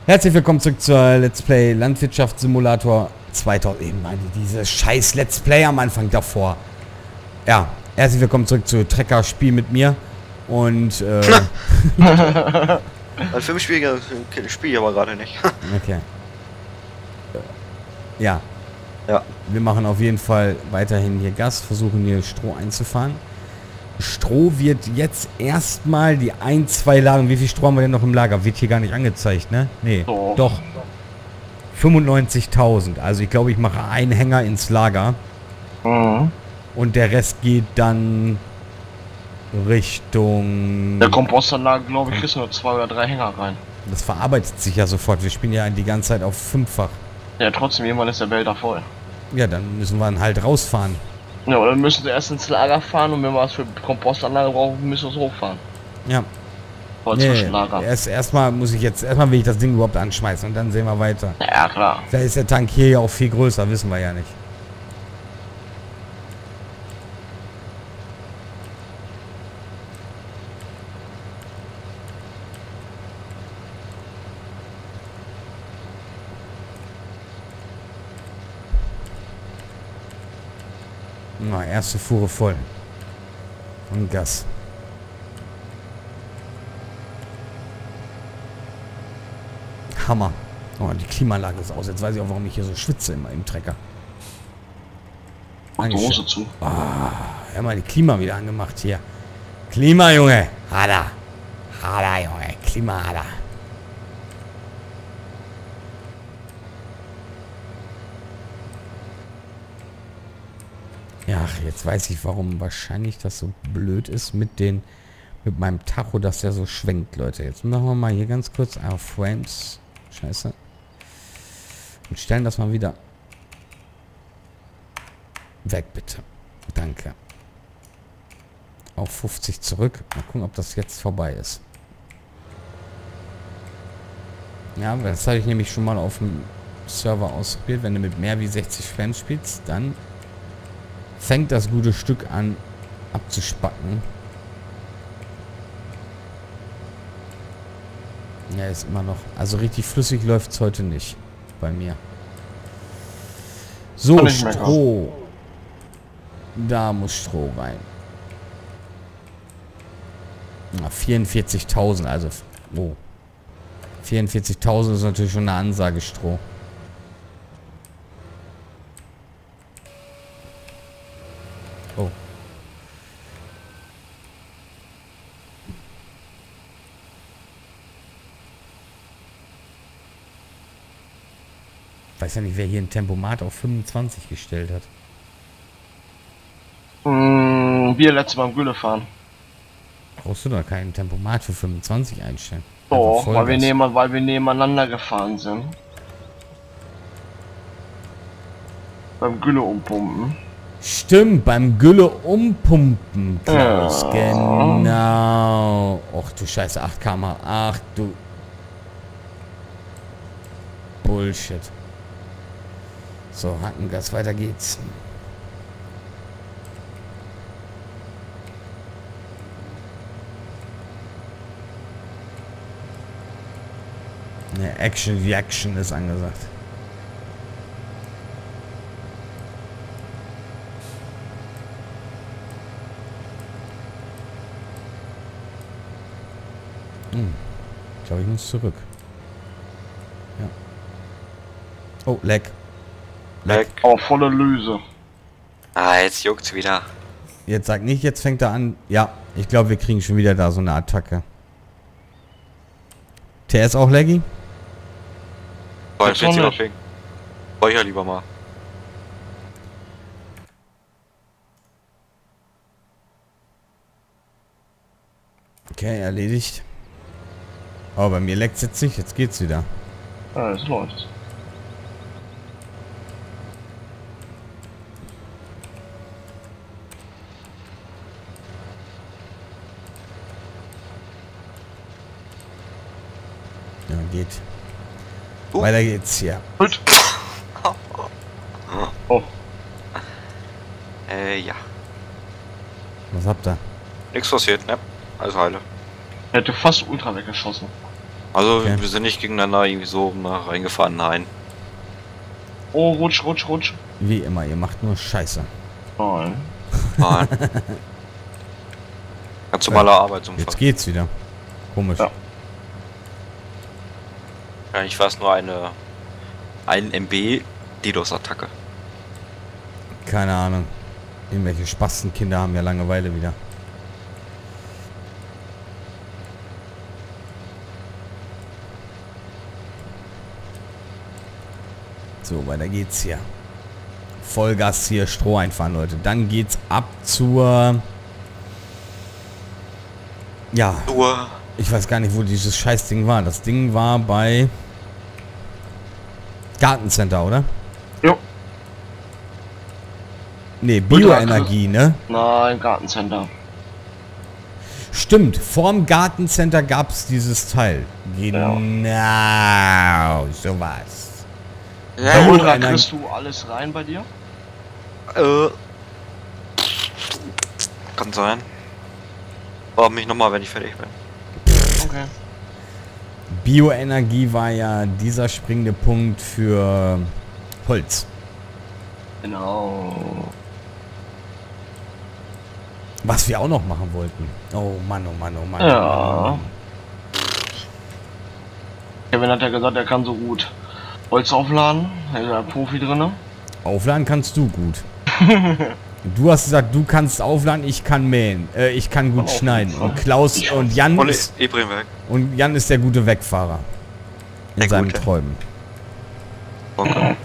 Herzlich willkommen zurück zur Let's Play Landwirtschaftssimulator 2000. Eben meine, diese scheiß Let's Play am Anfang davor. Ja, herzlich willkommen zurück zu Trecker-Spiel mit mir. Und, Weil für mich spiele ich aber gerade nicht. okay. Ja. Ja. Wir machen auf jeden Fall weiterhin hier Gas, versuchen hier Stroh einzufahren. Stroh wird jetzt erstmal die 2 Lagen. Wie viel Stroh haben wir denn noch im Lager? Wird hier gar nicht angezeigt, ne? Nee. Doch. 95.000. Also ich glaube, ich mache einen Hänger ins Lager. Mhm. Und der Rest geht dann Richtung... Der Kompostanlage, glaube ich, kriegst du nur 2 oder 3 Hänger rein. Das verarbeitet sich ja sofort. Wir spielen ja die ganze Zeit auf 5-fach. Ja, trotzdem, irgendwann ist der Wälder voll. Ja, dann müssen wir dann halt rausfahren. Ja, oder müssen sie erst ins Lager fahren und wenn wir was für Kompostanlage brauchen, müssen wir es hochfahren. Ja. Oder Zwischenlager. Erstmal will ich das Ding überhaupt anschmeißen und dann sehen wir weiter. Ja, klar. Vielleicht ist der Tank hier ja auch viel größer, wissen wir ja nicht. Na, erste Fuhre voll. Und Gas. Hammer. Oh, die Klimaanlage ist aus. Jetzt weiß ich auch, warum ich hier so schwitze immer im Trecker. Mach die Hose zu. Ja, mal die Klima wieder angemacht hier. Klima, Junge. Hada. Hada, Junge. Klima, hada. Ja, jetzt weiß ich, warum wahrscheinlich das so blöd ist mit meinem Tacho, dass der so schwenkt, Leute. Jetzt machen wir mal hier ganz kurz auf Frames. Scheiße. Und stellen das mal wieder weg, bitte. Danke. Auf 50 zurück. Mal gucken, ob das jetzt vorbei ist. Ja, das habe ich nämlich schon mal auf dem Server ausprobiert. Wenn du mit mehr wie 60 Frames spielst, dann fängt das gute Stück an abzuspacken. Ja, ist immer noch. Also richtig flüssig läuft es heute nicht bei mir. So, Stroh. Da muss Stroh rein. 44.000, also... Oh. 44.000 ist natürlich schon eine Ansage, Stroh. Oh. Weiß ja nicht, wer hier ein Tempomat auf 25 gestellt hat. Wir letztes Mal im Gülle fahren. Brauchst du doch keinen Tempomat für 25 einstellen. Doch, weil wir nebeneinander gefahren sind. Beim Gülle umpumpen. Stimmt, beim Gülle umpumpen, Klaus. Ja. Genau. Och du Scheiße, 8 km/h. Ach du Bullshit. So, Hackengas, weiter geht's. Ne, Action ist angesagt. Ich glaube, ich muss zurück. Ja. Oh, Leck. Oh, volle Löse. Ah, jetzt juckt's wieder. Jetzt sag nicht, jetzt fängt er an. Ja, ich glaube, wir kriegen schon wieder da so eine Attacke. TS auch laggy? Wollte ich ja lieber mal. Okay, erledigt. Oh, bei mir leckt es jetzt nicht. Jetzt geht's wieder. Ja, das läuft. Ja, geht. Weiter geht's hier. Gut. Oh. Ja. Was habt ihr? Nichts passiert, ne? Also heile. Er hätte fast Ultra weggeschossen. Also Okay. wir sind nicht gegeneinander irgendwie so reingefahren, nein. Oh, rutsch, rutsch, rutsch. Wie immer, ihr macht nur Scheiße. Nein. Nein. Ganz normaler Arbeitsunfall. Jetzt geht's wieder. Komisch. Ja. Eigentlich war es nur eine 1 MB DDoS-Attacke. Keine Ahnung. Irgendwelche Spastenkinder haben ja Langeweile wieder. So, weiter geht's hier. Vollgas hier, Stroh einfahren, Leute. Dann geht's ab zur... Ja, Nur ich weiß gar nicht, wo dieses Scheißding war. Das Ding war bei... Gartencenter, oder? Jo. Ne, Bioenergie, ne? Nein, Gartencenter. Stimmt, vorm Gartencenter gab's dieses Teil. Genau, sowas. Ja, Ultra, Bioenergie- kriegst du alles rein bei dir? kann sein. Brauch mich nochmal, wenn ich fertig bin. Okay. Bioenergie war ja dieser springende Punkt für Holz. Genau. Was wir auch noch machen wollten. Oh Mann, oh Mann, oh Mann. Ja. Oh Mann. Kevin hat ja gesagt, er kann so gut Holz aufladen. Er ist ja Profi drin. Aufladen kannst du gut. Du hast gesagt, du kannst aufladen, ich kann mähen. Ich kann gut schneiden. Und Klaus und Jan Und ist, Ebrim weg. und Jan ist der gute Wegfahrer. In Der seinem Gute. Träumen. Okay.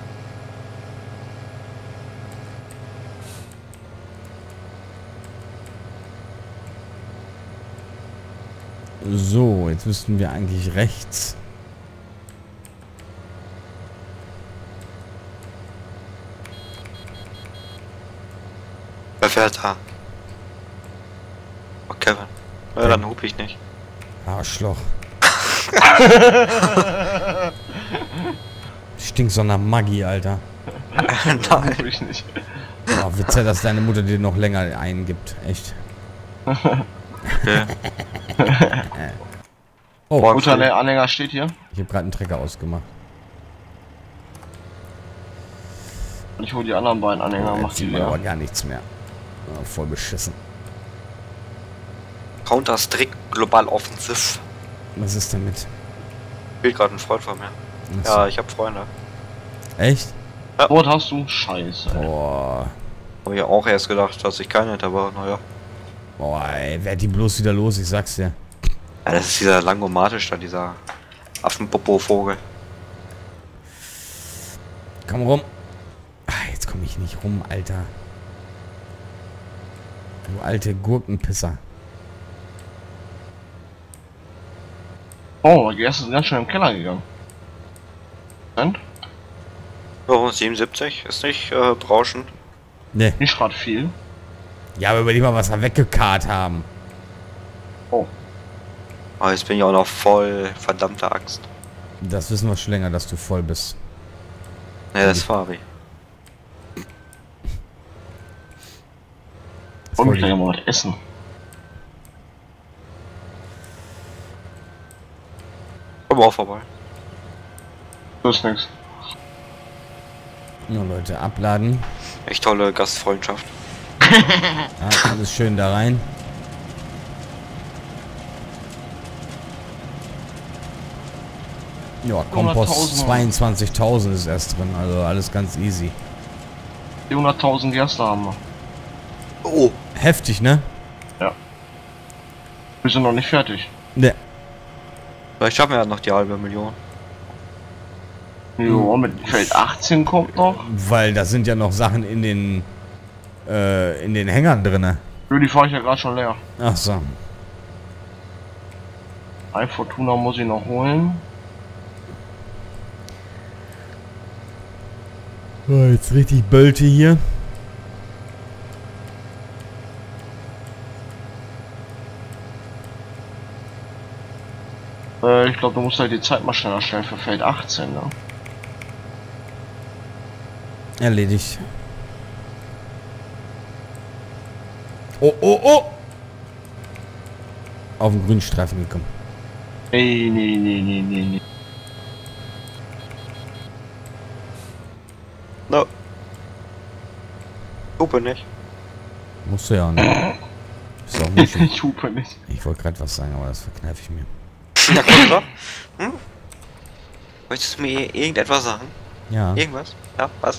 So, jetzt müssten wir eigentlich rechts. Wer fährt da? Oh, Kevin. Ja, dann hup ich nicht. Arschloch. Stinkt so nach Maggi, Alter. Nein. Ich nicht. Oh, Witze, dass deine Mutter dir noch länger eingibt. Echt. Okay. Oh, Morgen Unter früh. der Anhänger steht hier. ich habe gerade einen Trecker ausgemacht. Und ich hole die anderen beiden Anhänger, Jetzt mach die sieht man aber leer. gar nichts mehr. Oh, voll beschissen. Counter-Strike Global Offensive. Was ist damit? Spielt gerade ein Freund von mir. Ach so. Ja, ich habe Freunde. Echt? Wort hast du? Scheiße. Ey. Boah. Habe ich auch erst gedacht, dass ich keine hätte, aber naja. Boah, ey, werd die bloß wieder los, ich sag's dir. Ja, das ist dieser Langomatisch da, dieser Affenpopo-Vogel. Komm rum. Ah, jetzt komme ich nicht rum, Alter. Du alte Gurkenpisser. Oh, der erste ist ganz schön im Keller gegangen. Und? Ja, 77 ist nicht berauschend. Ne. Nicht gerade viel. Ja, aber überleg mal, was wir weggekarrt haben. Oh. Aber jetzt bin ich auch noch voll verdammte Axt. Das wissen wir schon länger, dass du voll bist. Ne, das ist Fabi. Wollen wir Voll gleich mal was essen? Komm auch vorbei. Das ist nix. Ja, Leute, abladen. Echt tolle Gastfreundschaft. Ja, alles schön da rein. Ja, Kompost 22.000 ist erst drin, also alles ganz easy. 400.000 Gerste haben wir. Oh. Heftig, ne? Wir sind noch nicht fertig. Ne. Vielleicht schaffen wir ja noch die halbe Million. Jo, mit Feld 18 kommt noch. Weil da sind ja noch Sachen in den Hängern drinne. Nö, die fahre ich ja gerade schon leer. Ach so. Ein Fortuna muss ich noch holen. Oh, jetzt richtig Bölte hier. Ich glaube, du musst halt die Zeit mal schneller stellen für Feld 18, ne? Erledigt. Oh, oh, oh! Auf den Grünstreifen gekommen. Nee. No. Hupe nicht. Musst du ja nicht. Ist auch nicht. Ich hupe nicht. Ich wollte gerade was sagen, aber das verkneife ich mir. Ja, komm doch. Hm? Möchtest du mir irgendetwas sagen? Ja, Irgendwas? Ja, was?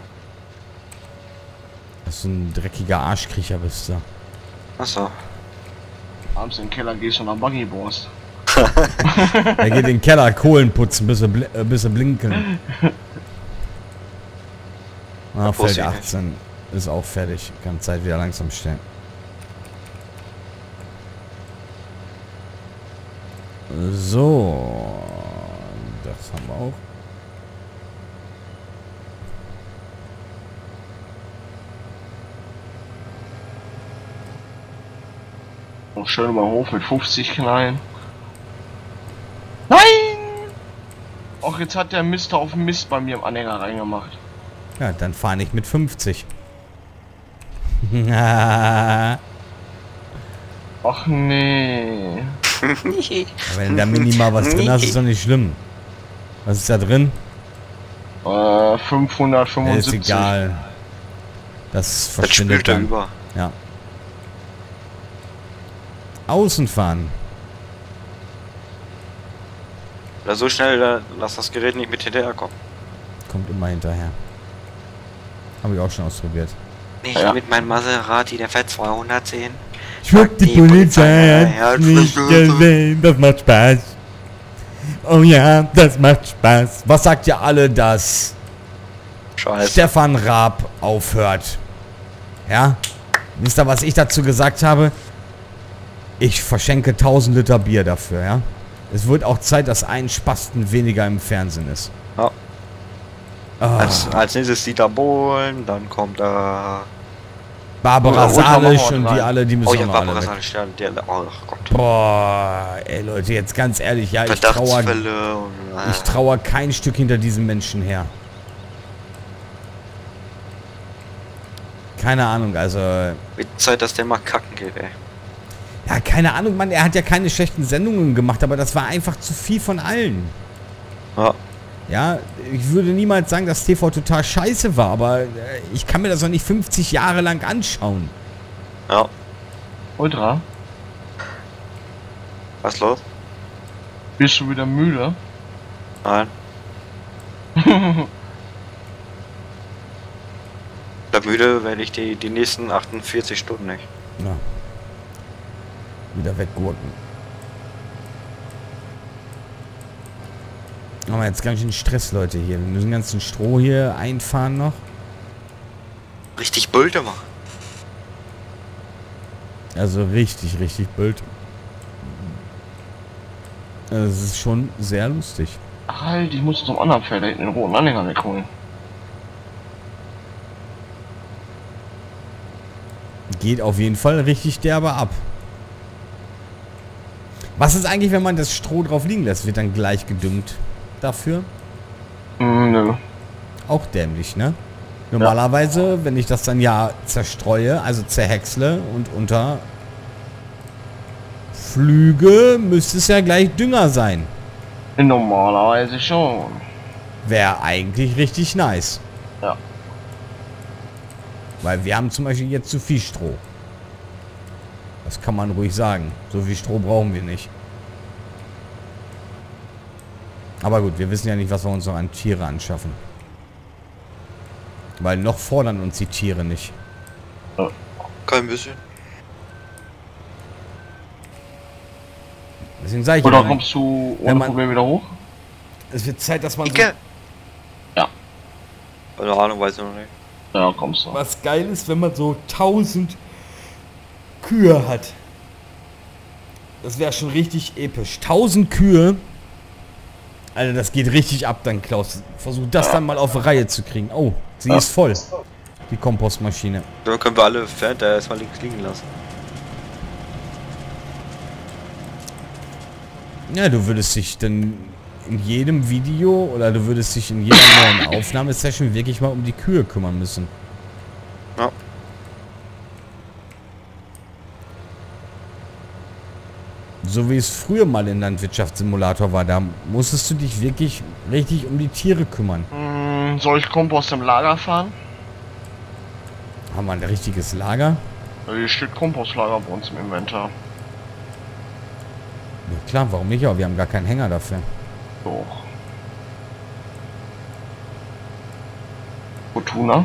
dass du ein dreckiger Arschkriecher bist du. Achso. Abends in den Keller gehst und am Buggy bohrst. Er geht in den Keller Kohlen putzen, bis sie blinken. Ah, Feld 18 ist auch fertig. Kann Zeit wieder langsam stellen. So. Das haben wir auch. Und schön mal hoch mit 50 knallen. Nein! Och, jetzt hat der Mister auf Mist bei mir im Anhänger reingemacht. Ja, dann fahr nicht mit 50. Aber Ach nee. wenn da minimal was drin hast, ist doch nicht schlimm. Was ist da drin? 575. Ist egal. Das Das verschwindet spült er dann. über. Ja. Außen fahren. Oder so schnell, lass das Gerät nicht mit hinterher kommen. Kommt immer hinterher. Habe ich auch schon ausprobiert. Nicht Ja. mit meinem Maserati, der fährt 210. Schwupp, die Polizei hat nicht gesehen. Das macht Spaß. Oh ja, das macht Spaß. Was sagt ihr alle, dass Scheiße. Stefan Raab aufhört? Ja? Wisst ihr, was ich dazu gesagt habe? Ich verschenke 1000 Liter Bier dafür, ja? Es wird auch Zeit, dass ein Spasten weniger im Fernsehen ist. Ja. Ah, Als nächstes Dieter Bohlen, dann kommt da... Barbara Oder Salisch Ultramauer und die rein. alle, die müssen Oh auch ja, noch alle Barbara weg. Salisch, der... Oh Gott. Boah, ey Leute, jetzt ganz ehrlich, ja, ich Verdachtsfälle und... trauere kein Stück hinter diesem Menschen her. Keine Ahnung, also... Wird Zeit, dass der mal kacken geht, ey. Ja, keine Ahnung, Mann, er hat ja keine schlechten Sendungen gemacht, aber das war einfach zu viel von allen. Ja. Ja, ich würde niemals sagen, dass TV total scheiße war, aber ich kann mir das doch nicht 50 Jahre lang anschauen. Ja. Ultra, Was ist los? bist du wieder müde? Nein. Da müde werde ich die nächsten 48 Stunden nicht. Ja. Wieder weggurken. Haben wir jetzt ganz schön Stress, Leute, hier. Wir müssen den ganzen Stroh hier einfahren noch. Richtig Bulte machen. Also richtig, richtig blöd. Es ist schon sehr lustig. Ach halt, ich muss zum anderen Feld da hinten den roten Anhänger wegholen. Geht auf jeden Fall richtig derbe ab. Was ist eigentlich, wenn man das Stroh drauf liegen lässt? Wird dann gleich gedüngt dafür? Nö. Auch dämlich, ne? Normalerweise, wenn ich das dann ja zerstreue, also zerhäcksle und unter Flüge, müsste es ja gleich Dünger sein. Normalerweise schon. Wäre eigentlich richtig nice. Ja. Weil wir haben zum Beispiel jetzt zu viel Stroh. Das kann man ruhig sagen. So viel Stroh brauchen wir nicht. Aber gut, wir wissen ja nicht, was wir uns noch an Tiere anschaffen. Weil noch fordern uns die Tiere nicht. Kein bisschen. Deswegen sage ich Oder ja, kommst du wenn ohne man- Probleme wieder hoch? es wird Zeit, dass man so, Icke. Ja. Keine Ahnung, weiß ich noch nicht. Ja, kommst du. was geil ist, wenn man so 1000 Kühe hat. Das wäre schon richtig episch. 1000 Kühe. Alter, das geht richtig ab dann, Klaus. Versuch das dann mal auf Reihe zu kriegen. Oh, sie ist voll. Die Kompostmaschine. Dann können wir alle Pferd da erstmal links liegen lassen. Ja, du würdest dich dann in jedem Video oder du würdest dich in jeder neuen Aufnahmesession wirklich mal um die Kühe kümmern müssen. So wie es früher mal in Landwirtschaftssimulator war. Da musstest du dich wirklich richtig um die Tiere kümmern. Soll ich Kompost im Lager fahren? Haben wir ein richtiges Lager? Hier steht Kompostlager bei uns im Inventar. Ja klar, warum nicht? Aber wir haben gar keinen Hänger dafür. Doch. Fortuna?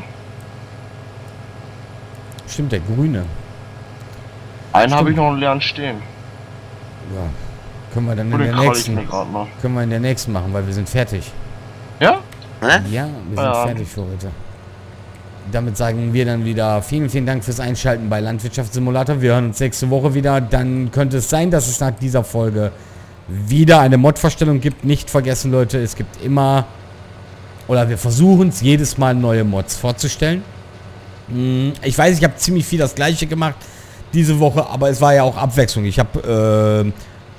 Stimmt, der grüne. Einen habe ich noch einen leeren stehen. Ja. Können wir dann Den in der krall ich nächsten. mir grad mal. Können wir in der nächsten machen, weil wir sind fertig. Ja? Hä? Ja, wir sind Ja. fertig für heute. Damit sagen wir dann wieder vielen, vielen Dank fürs Einschalten bei Landwirtschaftssimulator. Wir hören uns nächste Woche wieder. Dann könnte es sein, dass es nach dieser Folge wieder eine Mod-Vorstellung gibt. Nicht vergessen, Leute, es gibt immer, oder wir versuchen es jedes Mal neue Mods vorzustellen. Ich weiß, ich habe ziemlich viel das gleiche gemacht diese Woche, aber es war ja auch Abwechslung. Ich habe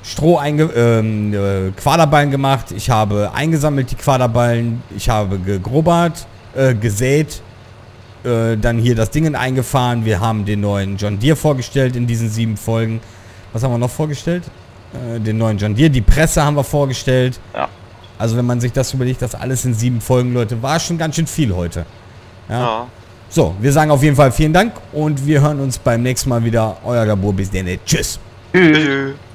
Quaderballen gemacht, ich habe eingesammelt die Quaderballen, ich habe gegrubbert, gesät, dann hier das Ding eingefahren, wir haben den neuen John Deere vorgestellt in diesen 7 Folgen. Was haben wir noch vorgestellt? Den neuen John Deere, die Presse haben wir vorgestellt. Ja. Also wenn man sich das überlegt, das alles in 7 Folgen, Leute, war schon ganz schön viel heute. Ja. Ja. So, wir sagen auf jeden Fall vielen Dank und wir hören uns beim nächsten Mal wieder. Euer Gabor, bis dann. Tschüss. Tschüss. Tschüss.